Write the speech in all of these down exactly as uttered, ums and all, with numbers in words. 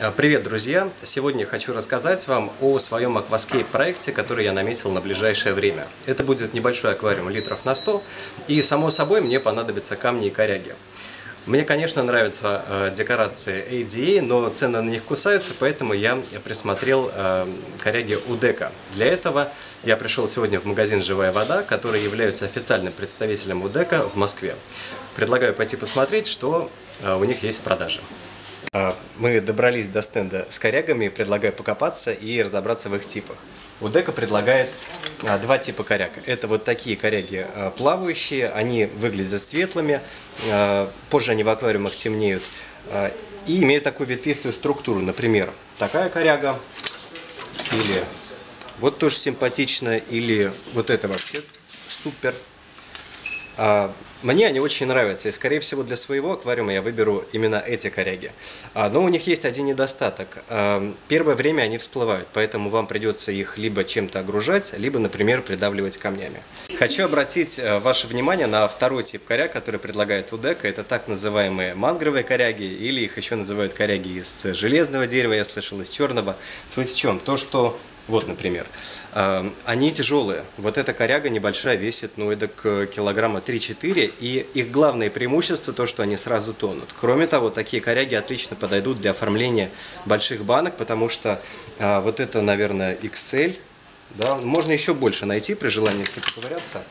Привет, друзья! Сегодня хочу рассказать вам о своем акваскейп проекте, который я наметил на ближайшее время. Это будет небольшой аквариум литров на сто, и само собой мне понадобятся камни и коряги. Мне, конечно, нравятся э, декорации эй ди эй, но цены на них кусаются, поэтому я присмотрел э, коряги Удека. Для этого я пришел сегодня в магазин «Живая вода», который является официальным представителем Удека в Москве. Предлагаю пойти посмотреть, что э, у них есть в продаже. Мы добрались до стенда с корягами, предлагаю покопаться и разобраться в их типах. Удека предлагает два типа коряг. Это вот такие коряги плавающие, они выглядят светлыми, позже они в аквариумах темнеют и имеют такую ветвистую структуру. Например, такая коряга, или вот тоже симпатичная, или вот это вообще супер. Мне они очень нравятся, и, скорее всего, для своего аквариума я выберу именно эти коряги. Но у них есть один недостаток. Первое время они всплывают, поэтому вам придется их либо чем-то огружать, либо, например, придавливать камнями. Хочу обратить ваше внимание на второй тип коряг, который предлагает Удека. Это так называемые мангровые коряги, или их еще называют коряги из железного дерева, я слышал, из черного. Суть в чем? То, что... Вот, например, э, они тяжелые. Вот эта коряга небольшая, весит, ну, эдак килограмма три-четыре, и их главное преимущество то, что они сразу тонут. Кроме того, такие коряги отлично подойдут для оформления больших банок, потому что э, вот это, наверное, икс эль, да, можно еще больше найти при желании, если поковыряться.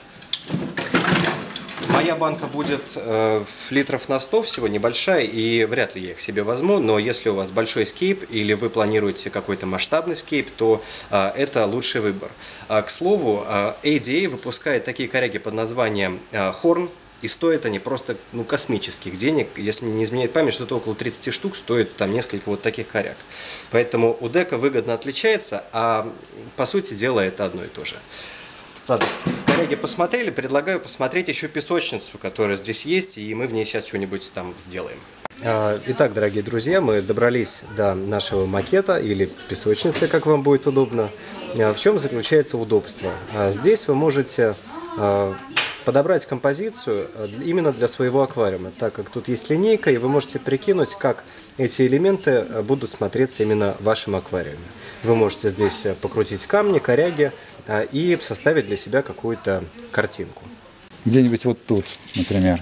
Моя банка будет э, литров на сто всего, небольшая, и вряд ли я их себе возьму, но если у вас большой скейп или вы планируете какой-то масштабный скейп, то э, это лучший выбор. А, к слову, э, эй ди эй выпускает такие коряги под названием э, Horn, и стоят они просто ну, космических денег. Если не изменяет память, что-то около тридцати штук стоит там несколько вот таких коряг. Поэтому Удека выгодно отличается, а по сути дела это одно и то же. Ладно, коряги посмотрели, предлагаю посмотреть еще песочницу, которая здесь есть, и мы в ней сейчас что-нибудь там сделаем. Итак, дорогие друзья, мы добрались до нашего макета, или песочницы, как вам будет удобно. В чем заключается удобство? Здесь вы можете подобрать композицию именно для своего аквариума, так как тут есть линейка, и вы можете прикинуть, как эти элементы будут смотреться именно в вашем аквариуме. Вы можете здесь покрутить камни, коряги и составить для себя какую-то картинку. Где-нибудь вот тут, например.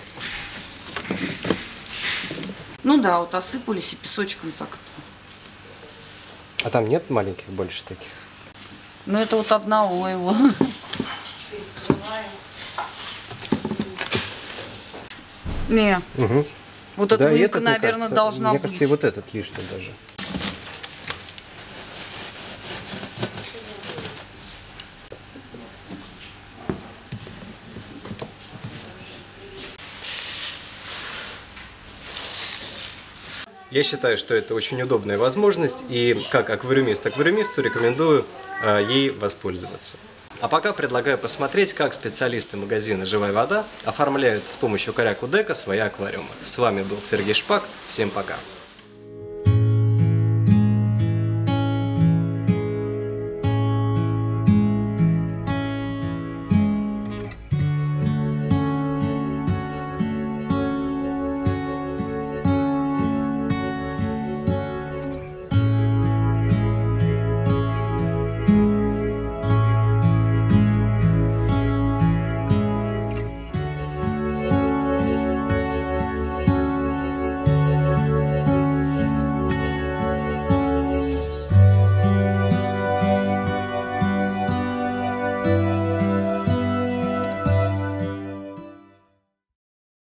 Ну да, вот осыпались и песочком так. А там нет маленьких больше таких? Ну это вот одного его. Не. Угу. Вот эта да, выемка, этот, наверное, кажется, должна мне быть. Мне кажется, и вот этот лишний даже. Я считаю, что это очень удобная возможность, и как аквариумист-аквариумисту рекомендую э, ей воспользоваться. А пока предлагаю посмотреть, как специалисты магазина «Живая вода» оформляют с помощью коряг Удека свои аквариумы. С вами был Сергей Шпак. Всем пока!